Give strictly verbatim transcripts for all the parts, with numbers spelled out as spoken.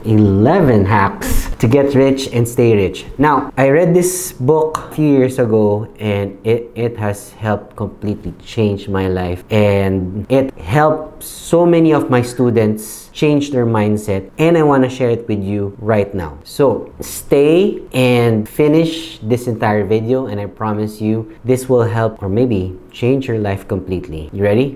eleven hacks to get rich and stay rich. Now, I read this book a few years ago and it, it has helped completely change my life, and it helped so many of my students change their mindset, and I want to share it with you right now. So stay and finish this entire video, and I promise you this will help or maybe change your life completely. You ready?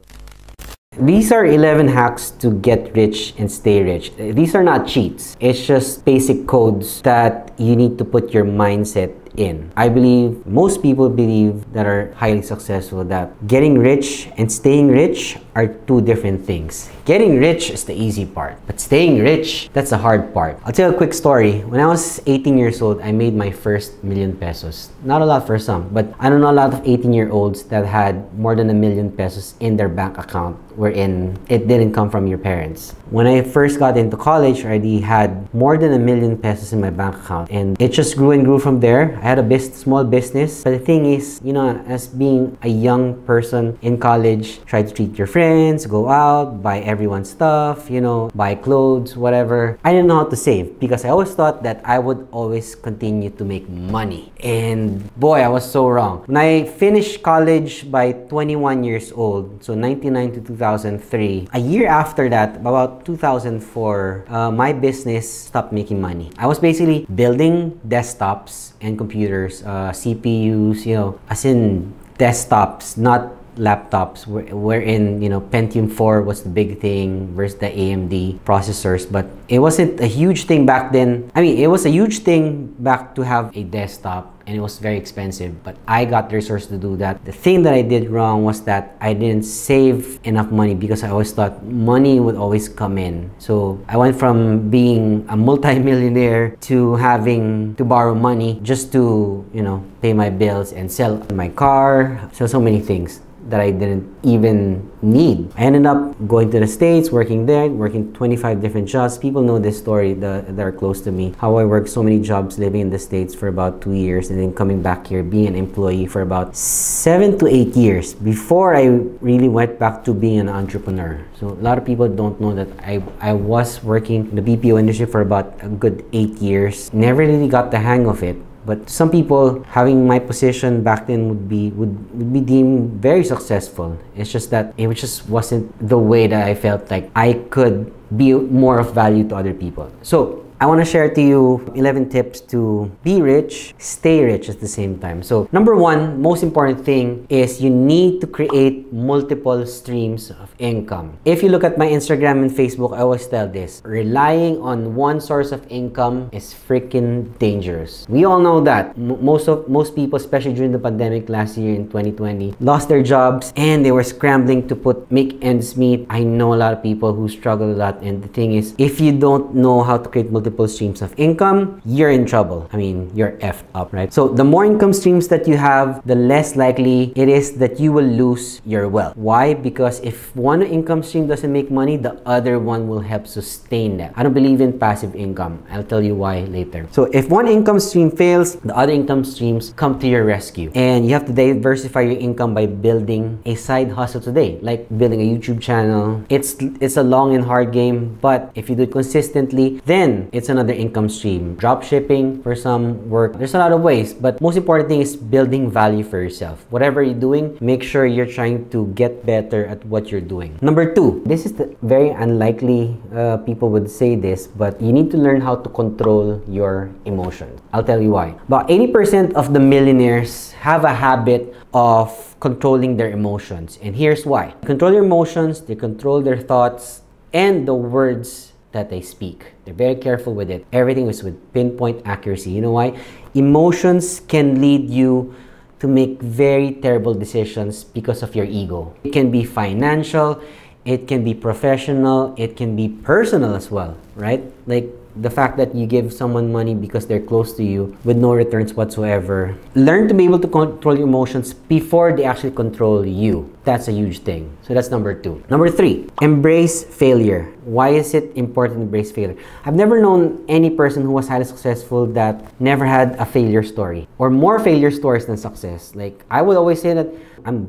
These are eleven hacks to get rich and stay rich. These are not cheats. It's just basic codes that you need to put your mindset in. I believe most people believe that are highly successful that getting rich and staying rich are two different things. Getting rich is the easy part, but staying rich, that's the hard part. I'll tell you a quick story. When I was eighteen years old, I made my first million pesos. Not a lot for some, but I don't know a lot of eighteen year olds that had more than a million pesos in their bank account, wherein it didn't come from your parents. When I first got into college, I already had more than a million pesos in my bank account, and it just grew and grew from there. I had a bus small business, but the thing is, you know, as being a young person in college, try to treat your friends, go out, buy everyone's stuff, you know, buy clothes, whatever. I didn't know how to save because I always thought that I would always continue to make money. And boy, I was so wrong. When I finished college by twenty-one years old, so ninety-nine to two thousand three, a year after that, about two thousand four, uh, my business stopped making money. I was basically building desktops and computers, uh, C P Us, you know, as in desktops, not laptops, wherein, you know, Pentium four was the big thing versus the A M D processors, but it wasn't a huge thing back then. I mean, it was a huge thing back to have a desktop, and it was very expensive, but I got the resources to do that. The thing that I did wrong was that I didn't save enough money because I always thought money would always come in. So I went from being a multi-millionaire to having to borrow money just to, you know, pay my bills and sell my car, sell so many things that I didn't even need. I ended up going to the States, working there, working twenty-five different jobs. People know this story that, that are close to me. How I worked so many jobs living in the States for about two years and then coming back here, being an employee for about seven to eight years before I really went back to being an entrepreneur. So a lot of people don't know that I, I was working in the B P O industry for about a good eight years. Never really got the hang of it. But some people having my position back then would be would, would be deemed very successful. It's just that it just wasn't the way that I felt like I could be more of value to other people. So I want to share to you eleven tips to be rich, stay rich at the same time. So number one, most important thing is you need to create multiple streams of income. If you look at my Instagram and Facebook, I always tell this: relying on one source of income is freaking dangerous. We all know that. M most of most people, especially during the pandemic last year in twenty twenty, lost their jobs and they were scrambling to put make ends meet. I know a lot of people who struggle a lot, and the thing is, if you don't know how to create multiple streams of income, you're in trouble. I mean, you're effed up, right? So the more income streams that you have, the less likely it is that you will lose your wealth. Why? Because if one income stream doesn't make money, the other one will help sustain that. I don't believe in passive income. I'll tell you why later. So if one income stream fails, the other income streams come to your rescue. And you have to diversify your income by building a side hustle today, like building a YouTube channel. It's, it's a long and hard game, but if you do it consistently, then it's another income stream. Drop shipping for some work. There's a lot of ways, but most important thing is building value for yourself. Whatever you're doing, make sure you're trying to get better at what you're doing. Number two, this is the very unlikely uh, people would say this, but you need to learn how to control your emotions. I'll tell you why. About eighty percent of the millionaires have a habit of controlling their emotions, and here's why. Control your emotions, they control their thoughts and the words that they speak. They're very careful with it. Everything is with pinpoint accuracy. You know why? Emotions can lead you to make very terrible decisions because of your ego. It can be financial, it can be professional, it can be personal as well, right? Like the fact that you give someone money because they're close to you with no returns whatsoever. Learn to be able to control your emotions before they actually control you. That's a huge thing. So that's number two. Number three, embrace failure. Why is it important to embrace failure? I've never known any person who was highly successful that never had a failure story or more failure stories than success. Like I would always say that I'm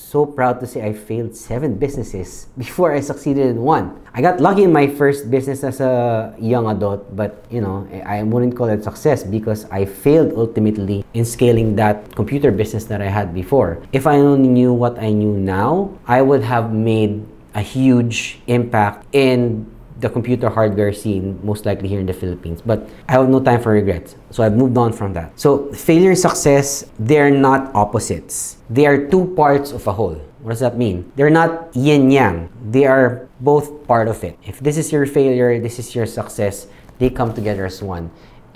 so proud to say I failed seven businesses before I succeeded in one. I got lucky in my first business as a young adult, but you know, I wouldn't call it success because I failed ultimately in scaling that computer business that I had before. If I only knew what I knew now, I would have made a huge impact in the computer hardware scene, most likely here in the Philippines. But I have no time for regrets, so I've moved on from that. So failure and success, they're not opposites. They are two parts of a whole. What does that mean? They're not yin-yang. They are both part of it. If this is your failure, this is your success, they come together as one.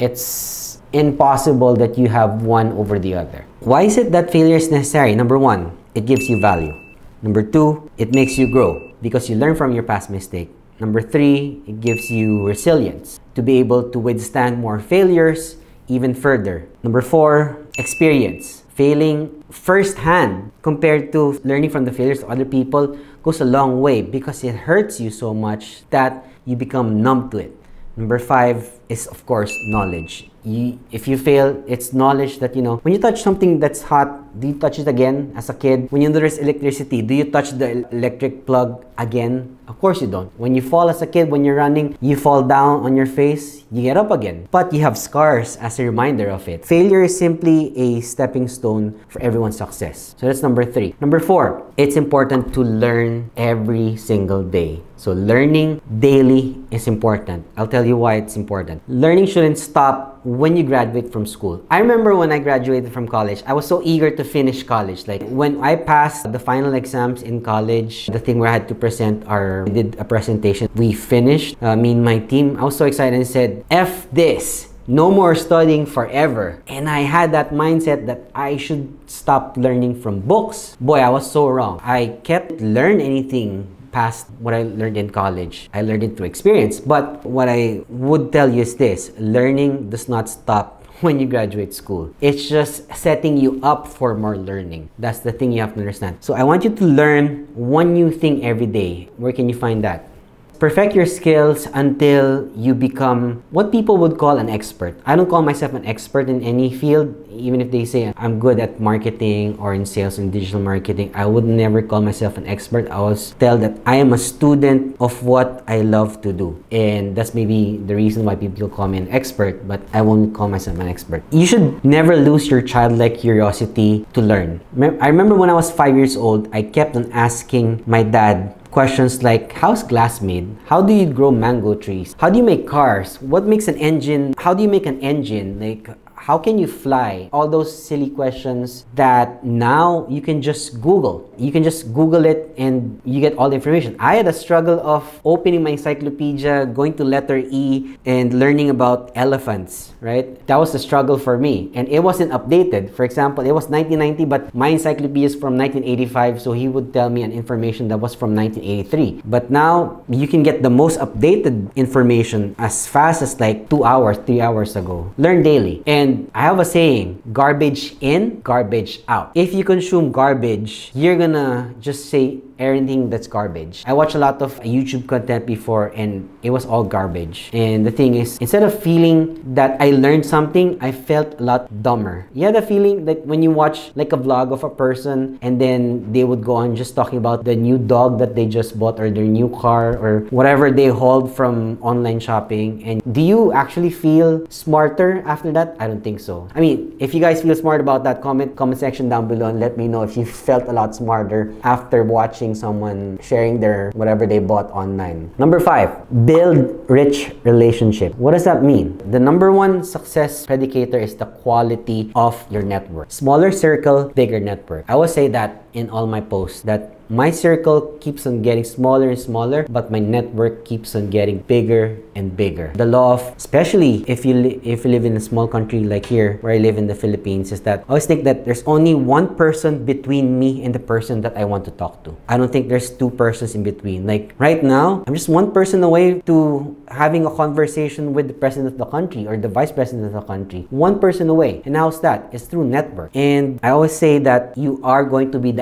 It's impossible that you have one over the other. Why is it that failure is necessary? Number one, it gives you value. Number two, it makes you grow because you learn from your past mistake. Number three, it gives you resilience to be able to withstand more failures even further. Number four, experience. Failing firsthand compared to learning from the failures of other people goes a long way because it hurts you so much that you become numb to it. Number five is, of course, knowledge. You, if you fail, it's knowledge that, you know, when you touch something that's hot, do you touch it again as a kid? When there's electricity, do you touch the electric plug again? Of course you don't. When you fall as a kid, when you're running, you fall down on your face, you get up again. But you have scars as a reminder of it. Failure is simply a stepping stone for everyone's success. So that's number three. Number four, it's important to learn every single day. So learning daily is important. I'll tell you why it's important. Learning shouldn't stop when you graduate from school. I remember when I graduated from college, I was so eager to finish college. Like when I passed the final exams in college, the thing where I had to present our, we did a presentation. We finished, uh, me and my team. I was so excited and said, F this. No more studying forever. And I had that mindset that I should stop learning from books. Boy, I was so wrong. I kept learn anything past what I learned in college. I learned it through experience. But what I would tell you is this: learning does not stop when you graduate school. It's just setting you up for more learning. That's the thing you have to understand. So I want you to learn one new thing every day. Where can you find that? Perfect your skills until you become what people would call an expert. I don't call myself an expert in any field, even if they say I'm good at marketing or in sales and digital marketing. I would never call myself an expert. I always tell that I am a student of what I love to do. And that's maybe the reason why people call me an expert, but I won't call myself an expert. You should never lose your childlike curiosity to learn. I remember when I was five years old, I kept on asking my dad questions like, how's glass made? How do you grow mango trees? How do you make cars? What makes an engine? How do you make an engine? Like, how can you fly? All those silly questions that now you can just Google. You can just Google it and you get all the information. I had a struggle of opening my encyclopedia, going to letter E and learning about elephants, right? That was a struggle for me. And it wasn't updated. For example, it was nineteen ninety, but my encyclopedia is from nineteen eighty-five, so he would tell me an information that was from nineteen eighty-three. But now you can get the most updated information as fast as like two hours, three hours ago. Learn daily. And I have a saying, garbage in, garbage out. If you consume garbage, you're gonna just say everything that's garbage. I watched a lot of YouTube content before and it was all garbage. And the thing is, instead of feeling that I learned something, I felt a lot dumber. You had a feeling that when you watch like a vlog of a person and then they would go on just talking about the new dog that they just bought or their new car or whatever they hauled from online shopping. And do you actually feel smarter after that? I don't think so. I mean, if you guys feel smart about that, comment comment section down below and let me know if you felt a lot smarter after watching someone sharing their whatever they bought online. Number five, build rich relationship. What does that mean? The number one success predicator is the quality of your network. Smaller circle, bigger network. I always say that in all my posts, that my circle keeps on getting smaller and smaller, but my network keeps on getting bigger and bigger. The law of, especially if you if you live in a small country like here, where I live in the Philippines, is that I always think that there's only one person between me and the person that I want to talk to. I don't think there's two persons in between. Like right now, I'm just one person away to having a conversation with the president of the country or the vice president of the country. One person away. And how's that? It's through network. And I always say that you are going to be the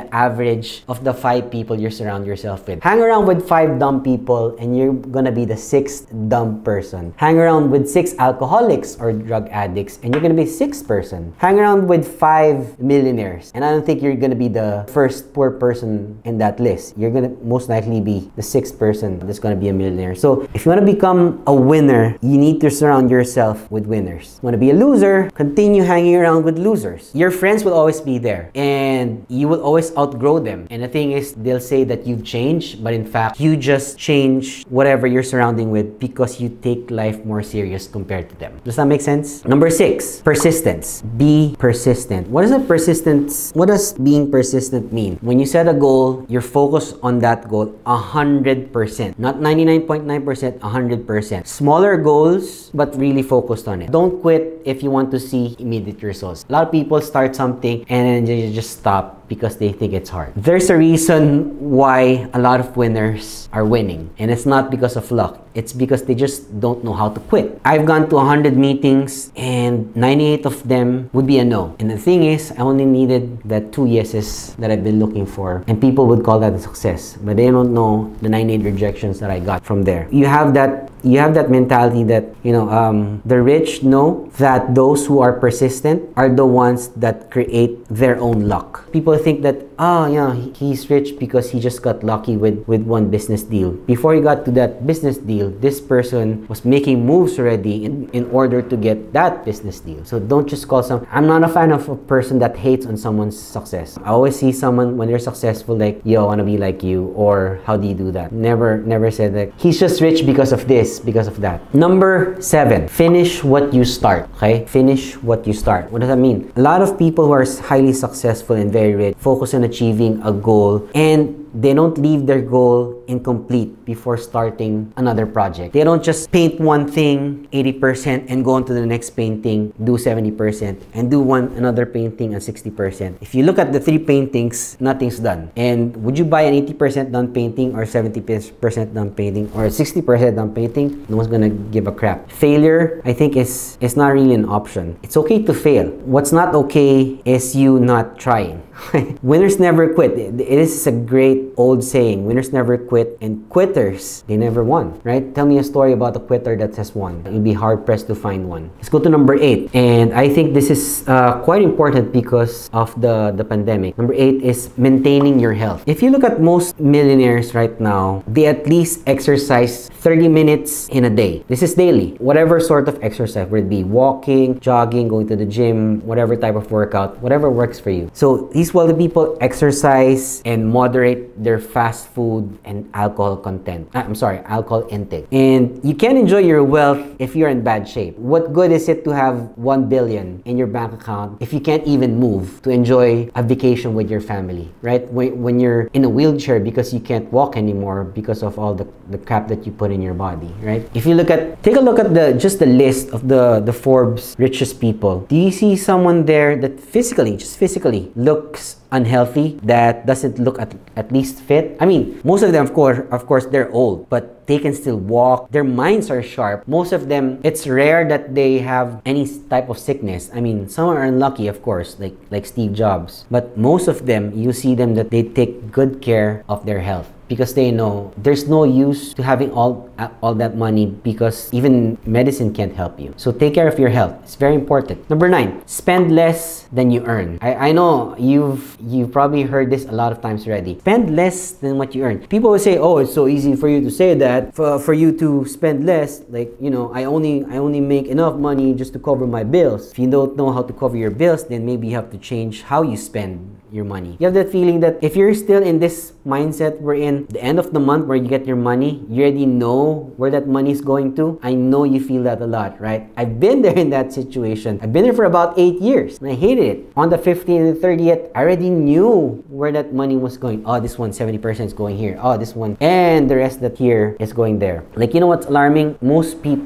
the average of the five people you surround yourself with. Hang around with five dumb people and you're gonna be the sixth dumb person. Hang around with six alcoholics or drug addicts and you're gonna be sixth person. Hang around with five millionaires and I don't think you're gonna be the first poor person in that list. You're gonna most likely be the sixth person that's gonna be a millionaire. So if you wanna become a winner, you need to surround yourself with winners. You wanna be a loser, continue hanging around with losers. Your friends will always be there and you will always outgrow them. And the thing is, they'll say that you've changed, but in fact, you just change whatever you're surrounding with because you take life more serious compared to them. Does that make sense? Number six, persistence. Be persistent. What is a persistence? What does being persistent mean? When you set a goal, you're focused on that goal one hundred percent. Not ninety-nine point nine percent, one hundred percent. Smaller goals, but really focused on it. Don't quit if you want to see immediate results. A lot of people start something and then they just stop because they think it's hard. There's a reason why a lot of winners are winning, and it's not because of luck. It's because they just don't know how to quit. I've gone to one hundred meetings and ninety-eight of them would be a no. And the thing is, I only needed that two yeses that I've been looking for, and people would call that a success, but they don't know the ninety-eight rejections that I got from there. You have that you have that mentality that, you know, um, the rich know that those who are persistent are the ones that create their own luck. People think that, oh, yeah, he's rich because he just got lucky with, with one business deal. Before he got to that business deal, this person was making moves already in, in order to get that business deal. So don't just call some, I'm not a fan of a person that hates on someone's success. I always see someone when they're successful like, yo, I wanna be like you, or how do you do that? Never, never said that. He's just rich because of this, because of that. Number seven, finish what you start, okay? Finish what you start. What does that mean? A lot of people who are highly successful and very rich focus on achieving a goal and they don't leave their goal incomplete before starting another project. They don't just paint one thing eighty percent and go on to the next painting, do seventy percent, and do one another painting at sixty percent. If you look at the three paintings, nothing's done. And would you buy an eighty percent done painting or seventy percent done painting or sixty percent done painting? No one's gonna give a crap. Failure, I think, is, is not really an option. It's okay to fail. What's not okay is you not trying. Winners never quit. It is a great old saying. Winners never quit, and quitters, they never won, right? Tell me a story about a quitter that has won. You'll be hard pressed to find one. Let's go to number eight. And I think this is uh, quite important because of the, the pandemic. Number eight is maintaining your health. If you look at most millionaires right now, they at least exercise thirty minutes in a day. This is daily. Whatever sort of exercise, whether it be walking, jogging, going to the gym, whatever type of workout, whatever works for you. So these wealthy people exercise and moderate their fast food and alcohol content. Ah, I'm sorry, alcohol intake. And you can enjoy your wealth if you're in bad shape. What good is it to have one billion in your bank account if you can't even move to enjoy a vacation with your family, right? When, when you're in a wheelchair because you can't walk anymore because of all the, the crap that you put in your body, right? If you look at, take a look at the just the list of the, the Forbes richest people. Do you see someone there that physically, just physically, looks unhealthy, that doesn't look at, at least fit? I mean, most of them, of course, of course, they're old, but they can still walk. Their minds are sharp. Most of them, it's rare that they have any type of sickness. I mean, some are unlucky, of course, like, like Steve Jobs. But most of them, you see them that they take good care of their health, because they know there's no use to having all all that money because even medicine can't help you. So take care of your health. It's very important. Number nine, spend less than you earn. I, I know you've you've probably heard this a lot of times already. Spend less than what you earn. People will say, oh, it's so easy for you to say that, for, for you to spend less. Like, you know, I only I only make enough money just to cover my bills. If you don't know how to cover your bills, then maybe you have to change how you spend your money. You have that feeling that if you're still in this mindset we're in the end of the month where you get your money, you already know where that money is going to. I know you feel that a lot, right? I've been there in that situation. I've been there for about eight years and I hated it. On the fifteenth and thirtieth, I already knew where that money was going. Oh, this one, seventy percent is going here. Oh, this one. And the rest that here is going there. Like, you know what's alarming? Most people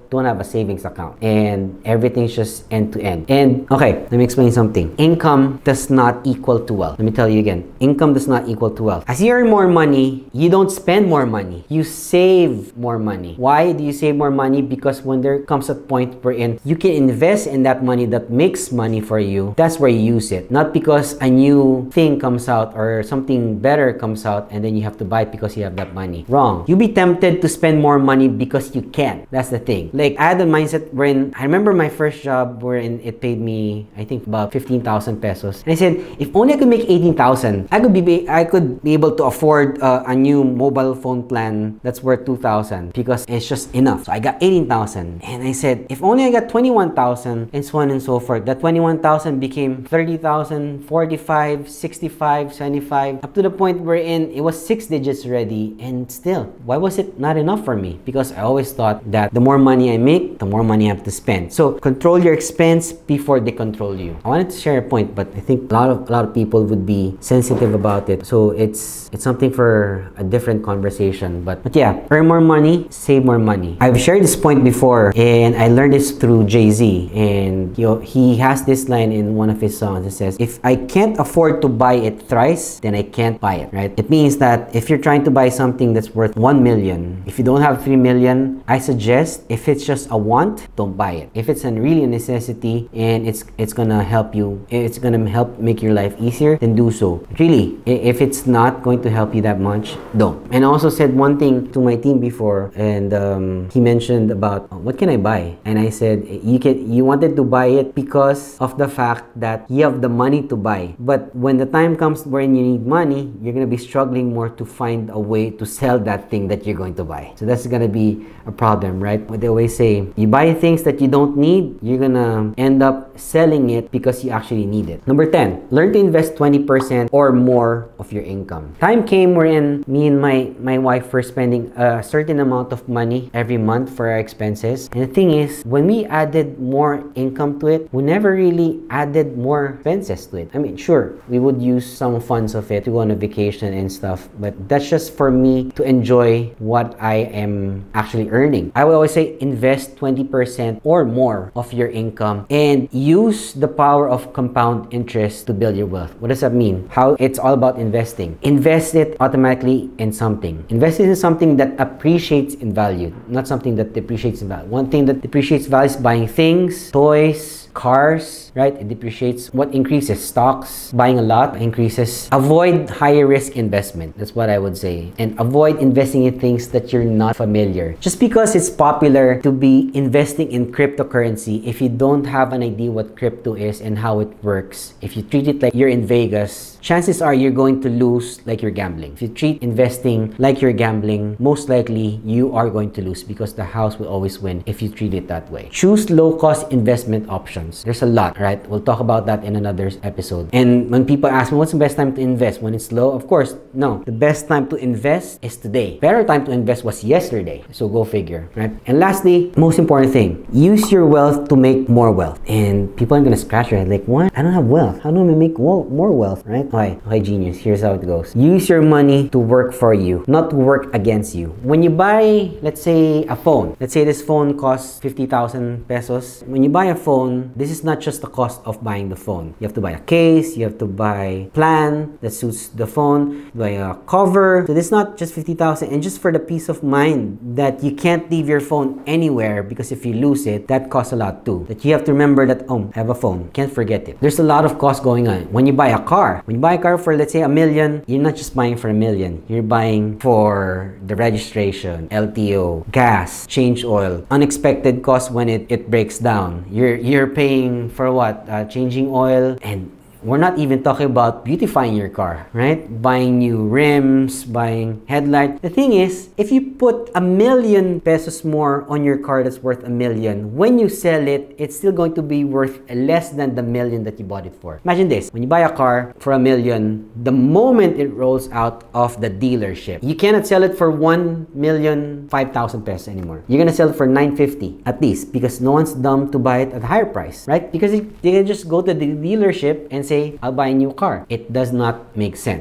don't have a savings account, and everything's just end to end. And okay, let me explain something. Income does not equal to wealth. Let me tell you again. Income does not equal to wealth. As you earn more money, you don't spend more money. You save more money. Why do you save more money? Because when there comes a point wherein you can invest in that money that makes money for you, that's where you use it. Not because a new thing comes out or something better comes out and then you have to buy it because you have that money. Wrong. You be tempted to spend more money because you can. That's the thing. Like, I had a mindset wherein I remember my first job wherein it paid me, I think, about fifteen thousand pesos. And I said, if only I could make eighteen thousand, I could be I could be able to afford uh, a new mobile phone plan that's worth two thousand because it's just enough. So I got eighteen thousand. And I said, if only I got twenty-one thousand, and so on and so forth. That twenty-one thousand became thirty thousand, forty-five, sixty-five, seventy-five, up to the point wherein it was six digits already. And still, why was it not enough for me? Because I always thought that the more money I make, the more money I have to spend. So control your expense before they control you. I wanted to share a point, but I think a lot of a lot of people would be sensitive about it. So it's it's something for a different conversation. But but yeah, earn more money, save more money. I've shared this point before, and I learned this through Jay-Z. And you know, he has this line in one of his songs. It says, "If I can't afford to buy it thrice, then I can't buy it." Right? It means that if you're trying to buy something that's worth one million, if you don't have three million, I suggest if it's just a want, don't buy it. If it's a really a necessity and it's it's gonna help you, it's gonna help make your life easier, then do so. Really, if it's not going to help you that much, don't. And I also said one thing to my team before, and um, he mentioned about, oh, what can I buy? And I said, you can you wanted to buy it because of the fact that you have the money to buy. But when the time comes when you need money, you're gonna be struggling more to find a way to sell that thing that you're going to buy. So that's gonna be a problem, right? What they always say, you buy things that you don't need, you're gonna end up selling it because you actually need it. Number ten, learn to invest twenty percent or more of your income. Time came wherein me and my, my wife were spending a certain amount of money every month for our expenses. And the thing is, when we added more income to it, we never really added more expenses to it. I mean, sure, we would use some funds of it to go on a vacation and stuff, but that's just for me to enjoy what I am actually earning. I would always say invest twenty percent or more of your income and use the power of compound interest to build your wealth. What does that mean? How it's all about investing. Invest it automatically in something. Invest it in something that appreciates in value, not something that depreciates in value. One thing that depreciates value is buying things, toys, cars, right? It depreciates. What increases? Stocks. Buying a lot increases. Avoid higher risk investment. That's what I would say. And avoid investing in things that you're not familiar. Just because it's popular to be investing in cryptocurrency, if you don't have an idea what crypto is and how it works, if you treat it like you're in Vegas, chances are you're going to lose like you're gambling. If you treat investing like you're gambling, most likely you are going to lose because the house will always win if you treat it that way. Choose low-cost investment options. There's a lot, right? We'll talk about that in another episode. And when people ask me, what's the best time to invest? When it's low? Of course, no. The best time to invest is today. Better time to invest was yesterday. So go figure, right? And lastly, most important thing, use your wealth to make more wealth. And people are gonna scratch their head like, what? I don't have wealth. How do I make more wealth, right? Okay, okay, genius. Here's how it goes. Use your money to work for you, not to work against you. When you buy, let's say, a phone. Let's say this phone costs fifty thousand pesos. When you buy a phone, this is not just the cost of buying the phone. You have to buy a case, you have to buy a plan that suits the phone, buy a cover. So this is not just fifty thousand. And just for the peace of mind that you can't leave your phone anywhere, because if you lose it, that costs a lot too. That you have to remember that, oh, I have a phone. Can't forget it. There's a lot of cost going on. When you buy a car, when you buy a car for, let's say, a million, you're not just buying for a million. You're buying for the registration, L T O, gas, change oil, unexpected costs when it, it breaks down. You're, you're paying for what? Uh, changing oil, and we're not even talking about beautifying your car, right? Buying new rims, buying headlight. The thing is, if you put a million pesos more on your car that's worth a million, when you sell it, it's still going to be worth less than the million that you bought it for. Imagine this, when you buy a car for a million, the moment it rolls out of the dealership, you cannot sell it for one million five thousand pesos anymore. You're gonna sell it for nine fifty at least, because no one's dumb to buy it at a higher price, right? Because they can just go to the dealership and say, I'll buy a new car. It does not make sense.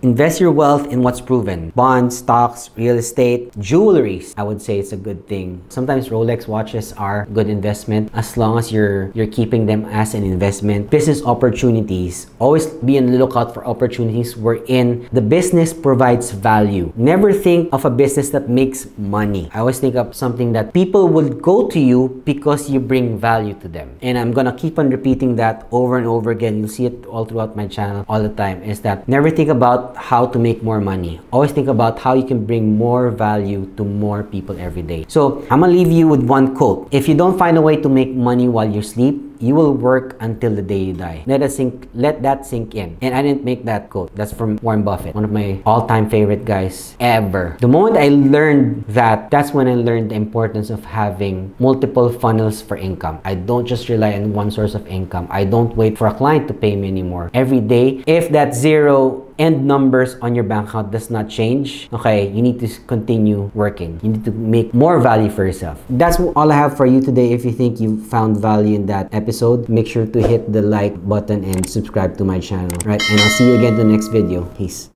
Invest your wealth in what's proven. Bonds, stocks, real estate, jewelries. I would say it's a good thing. Sometimes Rolex watches are a good investment as long as you're you're keeping them as an investment. Business opportunities. Always be on the lookout for opportunities wherein the business provides value. Never think of a business that makes money. I always think of something that people will go to you because you bring value to them. And I'm gonna keep on repeating that over and over again. You'll see it all throughout my channel all the time, is that never think about how to make more money. Always think about how you can bring more value to more people every day. So I'm gonna leave you with one quote. If you don't find a way to make money while you sleep, you will work until the day you die. Let that sink, let that sink in. And I didn't make that quote. That's from Warren Buffett, one of my all-time favorite guys ever. The moment I learned that, that's when I learned the importance of having multiple funnels for income. I don't just rely on one source of income. I don't wait for a client to pay me anymore. Every day, if that zero end numbers on your bank account does not change, okay, you need to continue working. You need to make more value for yourself. That's all I have for you today. If you think you found value in that episode, make sure to hit the like button and subscribe to my channel. Right, and I'll see you again in the next video. Peace.